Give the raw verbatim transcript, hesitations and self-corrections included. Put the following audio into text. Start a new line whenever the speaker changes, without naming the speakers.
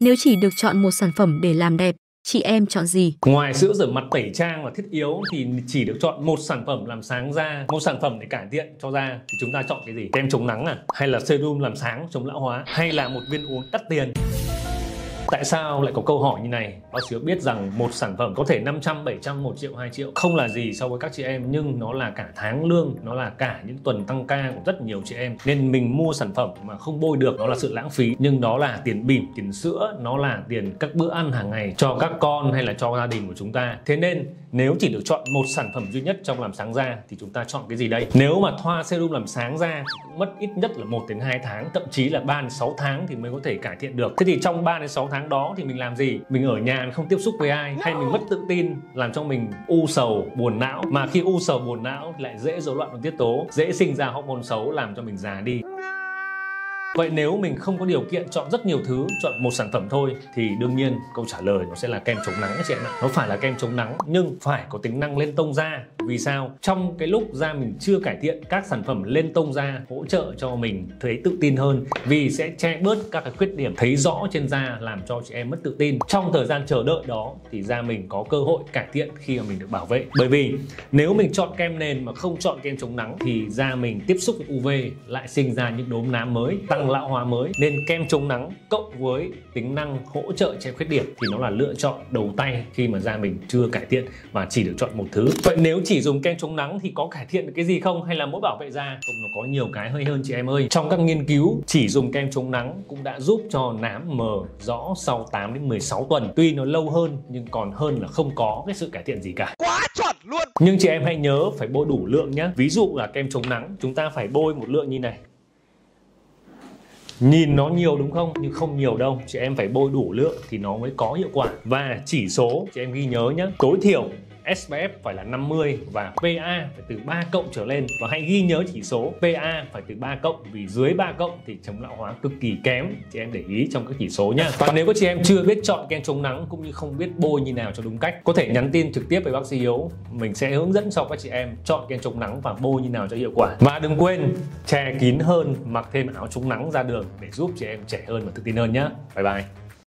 Nếu chỉ được chọn một sản phẩm để làm đẹp, chị em chọn gì?
Ngoài sữa rửa mặt, tẩy trang và thiết yếu thì chỉ được chọn một sản phẩm làm sáng da, một sản phẩm để cải thiện cho da thì chúng ta chọn cái gì? Kem chống nắng à? Hay là serum làm sáng chống lão hóa? Hay là một viên uống đắt tiền? Tại sao lại có câu hỏi như này? Bác sĩ biết rằng một sản phẩm có thể năm trăm, bảy trăm, một triệu, hai triệu không là gì so với các chị em, nhưng nó là cả tháng lương, nó là cả những tuần tăng ca của rất nhiều chị em. Nên mình mua sản phẩm mà không bôi được đó là sự lãng phí, nhưng đó là tiền bỉm, tiền sữa, nó là tiền các bữa ăn hàng ngày cho các con hay là cho gia đình của chúng ta. Thế nên nếu chỉ được chọn một sản phẩm duy nhất trong làm sáng da thì chúng ta chọn cái gì đây? Nếu mà thoa serum làm sáng da thì cũng mất ít nhất là một đến hai tháng, thậm chí là ba đến sáu tháng thì mới có thể cải thiện được. Thế thì trong ba đến sáu tháng đó thì mình làm gì? Mình ở nhà không tiếp xúc với ai, hay mình mất tự tin làm cho mình u sầu, buồn não. Mà khi u sầu, buồn não thì lại dễ rối loạn nội tiết tố, dễ sinh ra hormone xấu làm cho mình già đi. Vậy nếu mình không có điều kiện chọn rất nhiều thứ, chọn một sản phẩm thôi thì đương nhiên câu trả lời nó sẽ là kem chống nắng các chị em ạ. Nó phải là kem chống nắng nhưng phải có tính năng lên tông da. Vì sao? Trong cái lúc da mình chưa cải thiện, các sản phẩm lên tông da hỗ trợ cho mình thấy tự tin hơn, vì sẽ che bớt các cái khuyết điểm thấy rõ trên da làm cho chị em mất tự tin. Trong thời gian chờ đợi đó thì da mình có cơ hội cải thiện khi mà mình được bảo vệ. Bởi vì nếu mình chọn kem nền mà không chọn kem chống nắng thì da mình tiếp xúc với u vê lại sinh ra những đốm nám mới, tăng lão hóa mới. Nên kem chống nắng cộng với tính năng hỗ trợ che khuyết điểm thì nó là lựa chọn đầu tay khi mà da mình chưa cải thiện và chỉ được chọn một thứ. Vậy nếu chỉ dùng kem chống nắng thì có cải thiện được cái gì không, hay là mỗi bảo vệ da? Không, nó có nhiều cái hơi hơn chị em ơi. Trong các nghiên cứu, chỉ dùng kem chống nắng cũng đã giúp cho nám mờ rõ sau tám đến mười sáu tuần. Tuy nó lâu hơn nhưng còn hơn là không có cái sự cải thiện gì cả.
Quá chuẩn luôn.
Nhưng chị em hãy nhớ phải bôi đủ lượng nhé. Ví dụ là kem chống nắng chúng ta phải bôi một lượng như này. Nhìn nó nhiều đúng không? Nhưng không nhiều đâu. Chị em phải bôi đủ lượng thì nó mới có hiệu quả. Và chỉ số chị em ghi nhớ nhé. Tối thiểu ét pê ép phải là năm mươi và pê a phải từ ba cộng trở lên. Và hãy ghi nhớ chỉ số pê a phải từ ba cộng, vì dưới ba cộng thì chống lão hóa cực kỳ kém. Chị em để ý trong các chỉ số nhá. Và nếu các chị em chưa biết chọn kem chống nắng cũng như không biết bôi như nào cho đúng cách, có thể nhắn tin trực tiếp với bác sĩ Hiếu. Mình sẽ hướng dẫn cho các chị em chọn kem chống nắng và bôi như nào cho hiệu quả. Và đừng quên che kín hơn, mặc thêm áo chống nắng ra đường để giúp chị em trẻ hơn và tự tin hơn nhé. Bye bye.